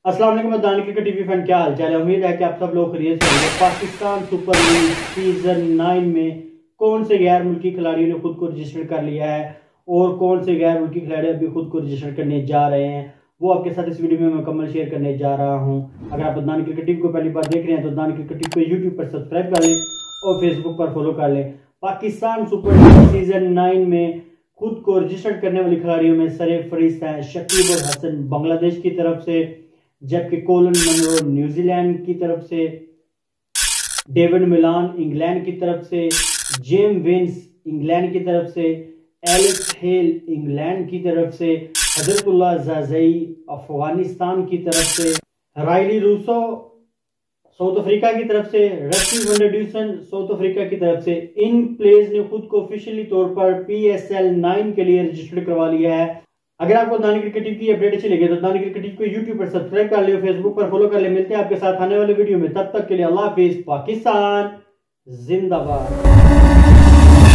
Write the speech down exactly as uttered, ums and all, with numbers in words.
अस्सलाम वालेकुम दानी क्रिकेट टीवी फैन, क्या हाल चाल है। उम्मीद है कि आप सब लोग खैरियत से होंगे। Pakistan super league season nine में कौन से गैर मुल्की खिलाड़ियों ने खुद को रजिस्टर कर लिया है और कौन से गैर मुल्की खिलाड़ी अभी खुद को रजिस्टर करने जा रहे हैं, वो आपके साथ इस वीडियो में मुकम्मल शेयर करने जा रहा हूं। अगर आप दानी क्रिकेट टीवी को पहली बार देख रहे हैं तो दानी क्रिकेट टीवी को यूट्यूब पर सब्सक्राइब कर लें और फेसबुक पर फॉलो कर लें। Pakistan super league season nine में खुद को रजिस्टर करने वाले खिलाड़ियों में सरे फरिस्त हैं शकीब और हसन बांग्लादेश की तरफ से, जबकि कोलन मनरो न्यूजीलैंड की तरफ से, डेविड मिलान इंग्लैंड की तरफ से, जेम विंस इंग्लैंड की तरफ से, एलेक्स हेल इंग्लैंड की तरफ से, हजरतुल्लाह जाजई अफगानिस्तान की तरफ से, राइली रूसो साउथ अफ्रीका की तरफ से, रस्टी वंडरड्यूसन साउथ अफ्रीका की तरफ से। इन प्लेयर्स ने खुद को ऑफिशियली तौर पर पी एस एल नाइन के लिए रजिस्टर करवा लिया है। अगर आपको दानी क्रिकेट टीवी की अपडेट अच्छी लगे तो दानी क्रिकेट टीवी को यूट्यूब पर सब्सक्राइब कर लियो, फेसबुक पर फॉलो कर ले। मिलते हैं आपके साथ आने वाले वीडियो में, तब तक के लिए अल्लाह हाफिज। पाकिस्तान जिंदाबाद।